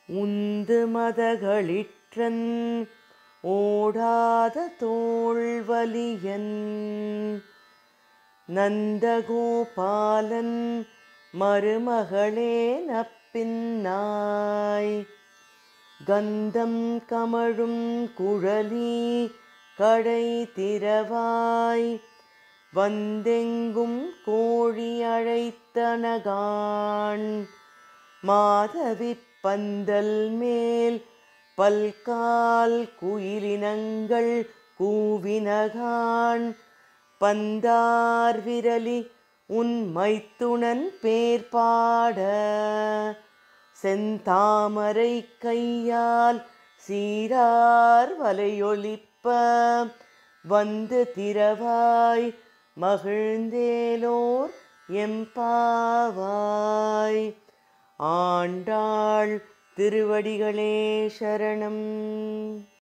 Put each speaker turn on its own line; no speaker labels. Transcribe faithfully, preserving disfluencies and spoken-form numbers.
உந்து மதகளிற்றன் ஓடாத தோள்வலியன் நந்தகோபாலன் மருமகளே நப்பின்னாய் கந்தம் கமழும் குழலி கடை திறவாய் வந்தெங்கும் கோழி அழைத்தனகான் மாதவி பந்தல் மேல் பல்கால் குயிலினங்கள் கூவினகான் பந்தார் விரலி உன் மைத்துனன் பேர் பாட செந்தாமரை கையால் சீரார் வலையொலிப்ப வந்து திறவாய் மகிழ்ந்தேலோர் எம்பாவாய். ஆண்டாள் திருவடிகளே சரணம்.